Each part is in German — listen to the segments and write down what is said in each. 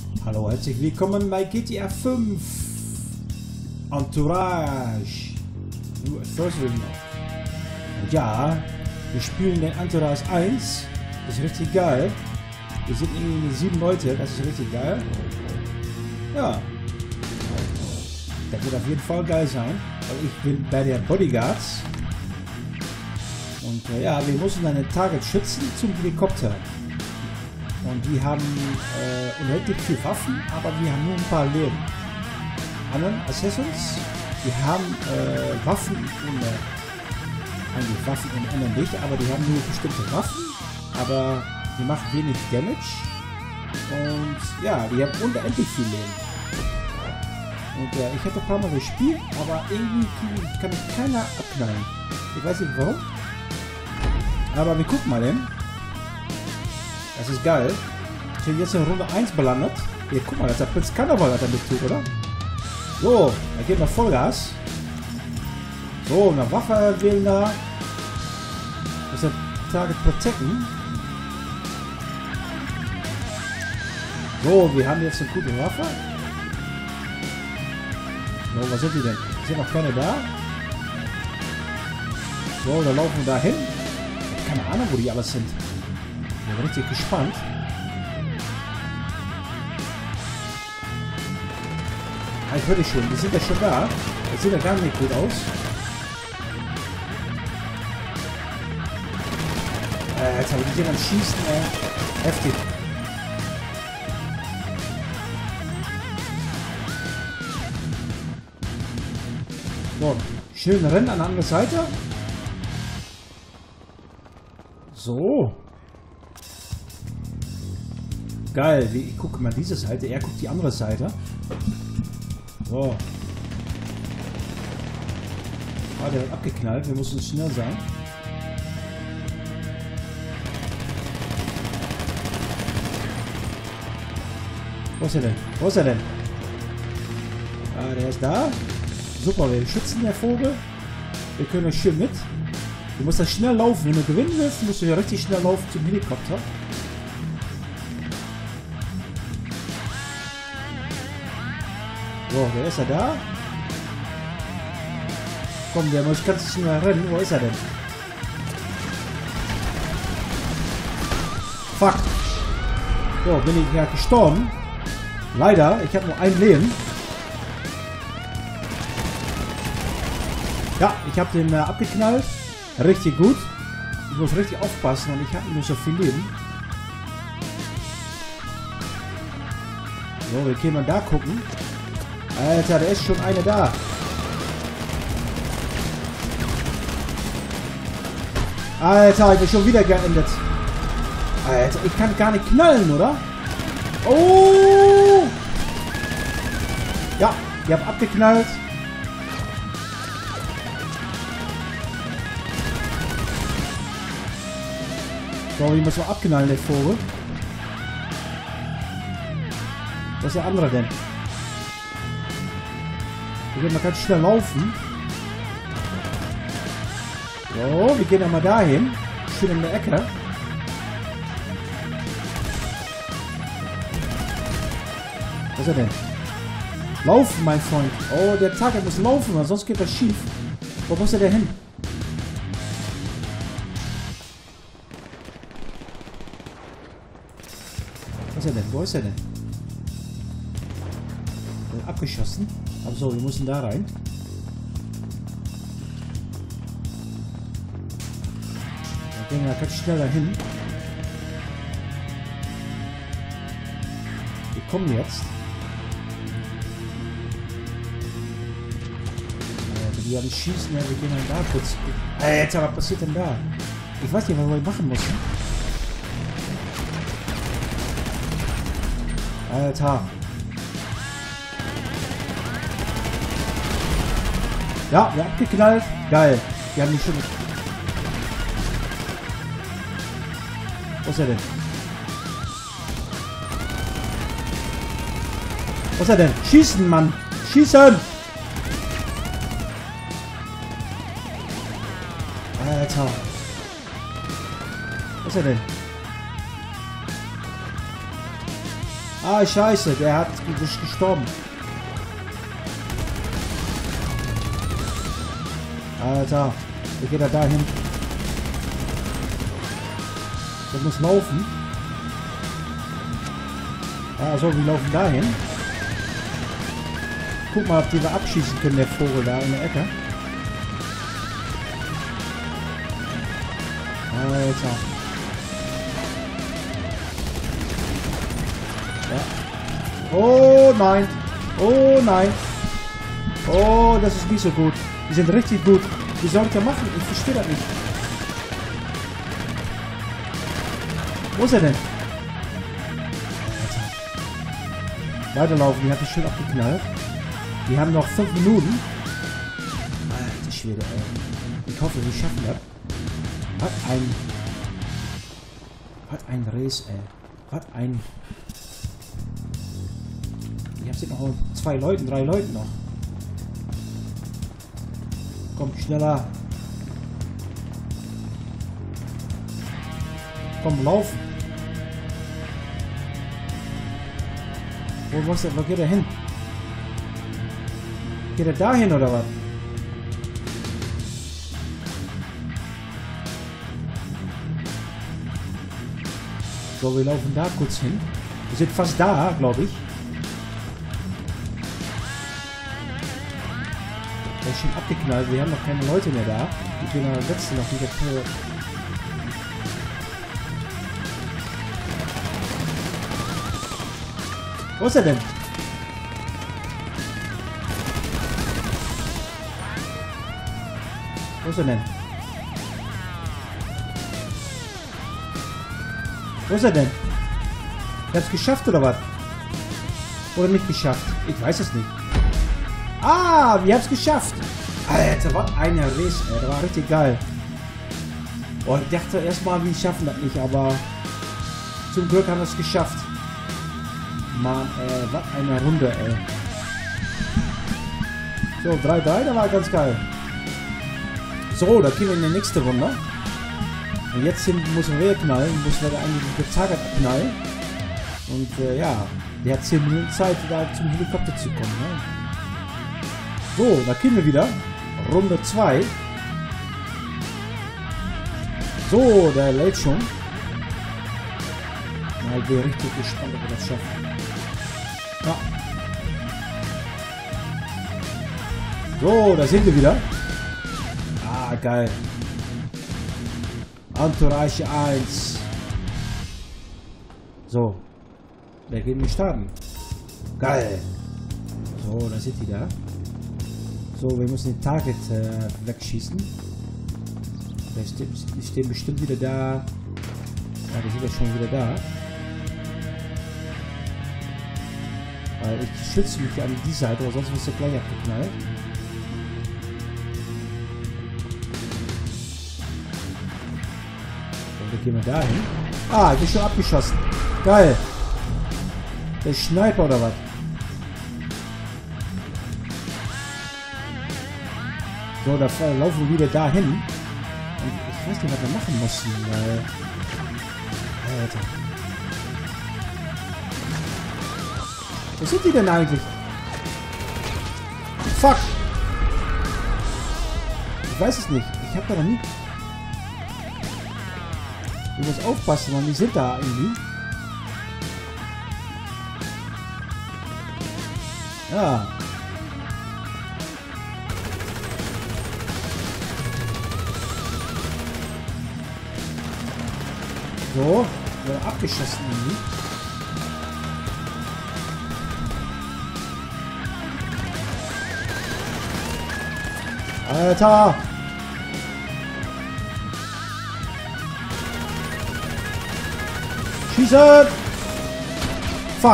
Hallo, herzlich willkommen bei GTA 5 Entourage. Nur First noch. Und ja, wir spielen den Entourage 1. Das ist richtig geil. Wir sind irgendwie 7 Leute, das ist richtig geil. Ja. Das wird auf jeden Fall geil sein, weil ich bin bei der Bodyguards. Und ja, wir müssen einen Target schützen zum Helikopter. Und die haben unendlich viel Waffen, aber wir haben nur ein paar Leben. Anderen Assassins, die haben Waffen eigentlich Waffen in anderen nicht, aber die haben nur bestimmte Waffen, aber die machen wenig Damage. Und ja, die haben unendlich viel Leben. Und ich hätte ein paar Mal gespielt, aber irgendwie kann mich keiner abknallen. Ich weiß nicht warum. Aber wir gucken mal hin. Das ist geil. Ich bin jetzt in Runde 1 belandet. Hier, guck mal, das ist der Prinz Karneval damit tut, oder? So, da geht mal Vollgas. So, eine Waffe wählen da. Das ist ein Target Protecten. So, wir haben jetzt eine gute Waffe. So, was sind die denn? Sind noch keine da? So, da laufen wir da hin. Keine Ahnung, wo die alles sind. Ich bin richtig gespannt. Ah, ich höre die schon. Die sind ja schon da. Das sieht ja gar nicht gut aus. Jetzt habe ich die am Schießen. Heftig. So, schön rennen an der anderen Seite. So. Geil, ich gucke mal diese Seite, er guckt die andere Seite. So. Ah, der wird abgeknallt, wir müssen schnell sein. Wo ist er denn? Wo ist er denn? Ah, der ist da. Super, wir schützen den Vogel. Wir können euch schön mit. Du musst da schnell laufen. Wenn du gewinnen willst, musst du ja richtig schnell laufen zum Helikopter. So, wer ist er da? Komm, der muss ganz schnell rennen. Wo ist er denn? Fuck. So, bin ich ja gestorben. Leider, ich habe nur ein Leben. Ja, ich habe den abgeknallt. Richtig gut. Ich muss richtig aufpassen und ich habe nur so viel Leben. So, wir können mal da gucken. Alter, da ist schon eine da. Alter, ich bin schon wieder geendet. Alter, ich kann gar nicht knallen, oder? Oh! Ja, ich habe abgeknallt. So, wie muss man abknallen, der Vogel? Was ist der andere denn? Man kann schnell laufen. So, wir gehen einmal dahin. Schön in der Ecke. Was ist er denn? Laufen, mein Freund. Oh, der Target muss laufen, weil sonst geht das schief. Wo muss er denn hin? Was ist er denn? Wo ist er denn? Abgeschossen. Aber so, wir müssen da rein. Dann gehen wir ganz schnell dahin. Wir kommen jetzt. Die haben schießen, ja, wir gehen dann da kurz. Alter, was passiert denn da? Ich weiß nicht, was wir machen müssen. Alter. Ja, wir haben abgeknallt. Geil. Die haben die schon. Wo ist er denn? Was ist er denn? Schießen, Mann! Schießen! Alter. Was ist er denn? Ah, scheiße, der ist gestorben. Alter, wie geht er da hin? Der muss laufen. Ah, so, wir laufen da hin. Guck mal, ob die wir abschießen können, der Vogel da in der Ecke. Alter. Ja. Oh nein. Oh nein. Oh, das ist nicht so gut. Die sind richtig gut. Wie soll ich das machen? Ich verstehe das nicht. Wo ist er denn? Alter. Weiterlaufen, die hat mich schön abgeknallt. Die haben noch 5 Minuten. Alter Schwede, ey. Ich hoffe, wir schaffen das. Was ein Race, ey. Was ein... Jetzt sind noch 2 Leute, 3 Leute noch. Komm, schneller. Komm, laufen. Wo geht er hin? Geht er da hin oder was? So, wir laufen da kurz hin. Wir sind fast da, glaube ich. Der ist schon abgeknallt. Wir haben noch keine Leute mehr da. Ich bin am letzten noch nicht. Wo ist er denn? Wo ist er denn? Wo ist er denn? Ich hab's geschafft oder was? Oder nicht geschafft? Ich weiß es nicht. Ah, wir haben es geschafft. Alter, was eine Race, ey. Das war richtig geil. Oh, ich dachte erstmal, wir schaffen das nicht, aber zum Glück haben wir es geschafft. Mann, ey, was eine Runde, ey. So, 3-3, das war ganz geil. So, da gehen wir in die nächste Runde. Und jetzt müssen wir knallen, müssen wir da eigentlich den Target knallen. Und ja, der hat 10 Minuten Zeit, da zum Helikopter zu kommen. Ne? So, da gehen wir wieder. Runde 2. So, der lädt schon. Na, ich bin richtig gespannt, ob wir das schaffen. Ja. So, da sind wir wieder. Ah, geil. Entourage 1. So. Da gehen wir starten. Geil. So, da sind die da. So, wir müssen den Target wegschießen. Die stehen bestimmt wieder da. Ja, die sind ja schon wieder da. Weil ich schütze mich an die Seite, aber sonst wirst du gleich abgeknallt. So, dann gehen wir da hin. Ah, ich bin schon abgeschossen. Geil. Der Sniper oder was? So, da laufen wir wieder dahin. Und ich weiß nicht, was wir machen mussten, weil... Alter. Wo sind die denn eigentlich? Fuck! Ich weiß es nicht. Ich hab da noch nie... Ich muss aufpassen, weil die sind da irgendwie. Ja. So, wurde abgeschossen irgendwie. Alter! Schießen! Fuck!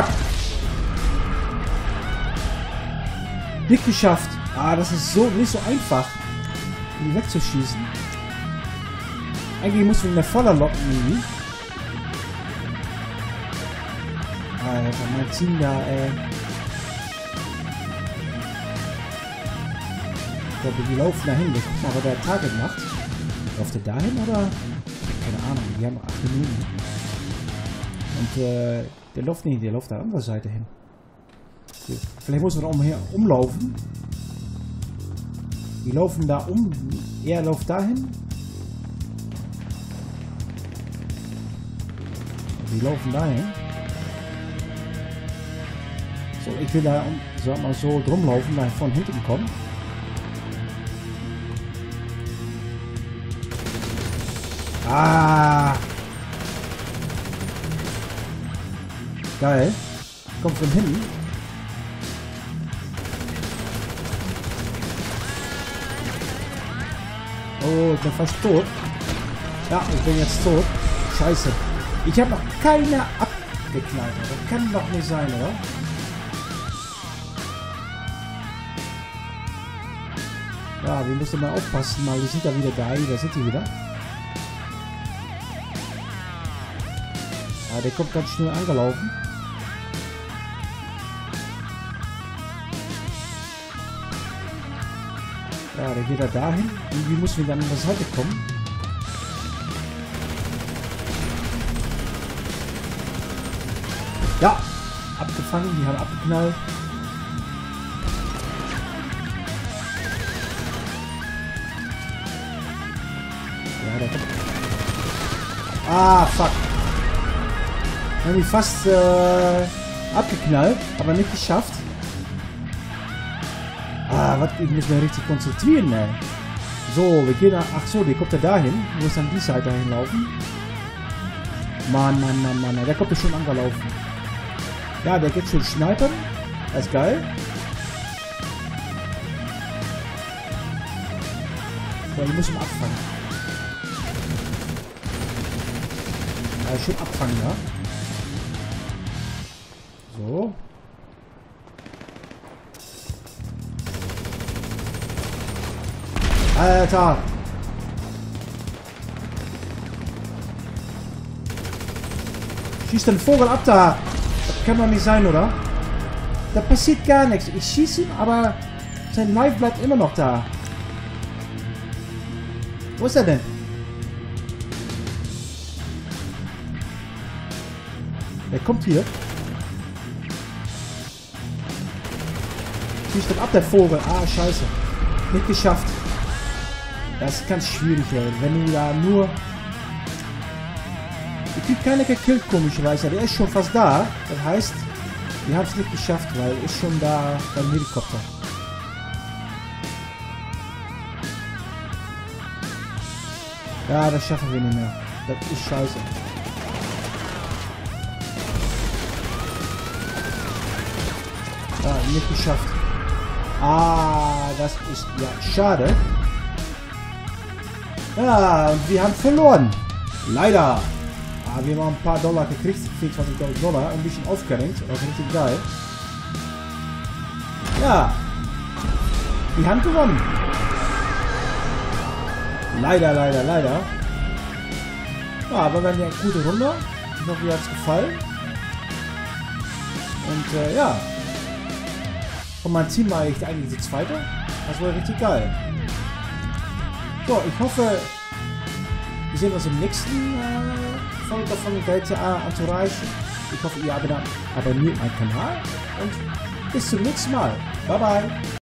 Nicht geschafft. Ah, das ist so nicht so einfach, die wegzuschießen. Eigentlich muss man in der Voller locken irgendwie. Alter, mein Team da, ey. Ich glaube, die laufen dahin. Wir gucken mal, was der Target macht. Läuft der dahin oder? Keine Ahnung, wir haben 8 Minuten. Und der läuft nicht, der läuft da andere Seite hin. Okay. Vielleicht muss man umher umlaufen. Die laufen da um. Er läuft dahin. Die laufen dahin. So, ich will da, sag mal so, drum laufen, da von hinten kommen. Ah! Geil. Kommt von hinten. Oh, ich bin fast tot. Ja, ich bin jetzt tot. Scheiße. Ich habe noch keine abgeknallt. Das kann doch nicht sein, oder? Ja, wir müssen mal aufpassen. Mal, die sind da wieder da. Da sind die wieder. Ja, der kommt ganz schnell angelaufen. Ja, der geht da dahin. Irgendwie müssen wir dann an der Seite kommen. Ja, abgefangen, die haben abgeknallt. Ja, der kommt. Ah, fuck. Haben die fast abgeknallt, aber nicht geschafft. Ah, was, ich muss mich richtig konzentrieren, ey. So, wir gehen nach. Ach so, der kommt ja dahin. Ich muss an die Seite hinlaufen. Mann, Mann, Mann, Mann. Der kommt ja schon angelaufen. Ja, der geht schon snipern. Das ist geil. So, ich muss ihn abfangen. Ja, schön abfangen, ja. So. Alter! Schieß den Vogel ab da! Das kann doch nicht sein, oder? Da passiert gar nichts. Ich schieße ihn, aber sein Life bleibt immer noch da. Wo ist er denn? Der kommt hier. Schieß den ab, der Vogel. Ah, scheiße. Nicht geschafft. Das ist ganz schwierig, ey. Wenn du da nur... Ich krieg keiner gekillt, komischerweise. Der ist schon fast da. Das heißt, wir haben es nicht geschafft, weil er ist schon da beim Helikopter. Ja, das schaffen wir nicht mehr. Das ist scheiße. Ja, nicht geschafft. Ah, das ist ja schade. Ja, und wir haben verloren. Leider. Ah, wir haben ein paar Dollar gekriegt. 24.000 Dollar. Ein bisschen aufgerenkt. Das ist richtig geil. Ja. Wir haben gewonnen. Leider, leider, leider. Ja, aber wir haben ja eine gute Runde. Ich hoffe, ihr hat es gefallen. Und ja. Von meinem Team war ich eigentlich die zweite. Das war richtig geil. So, ich hoffe, wir sehen uns im nächsten Folge von GTA Entourage. Ich hoffe, ihr abonniert meinen Kanal und bis zum nächsten Mal. Bye bye.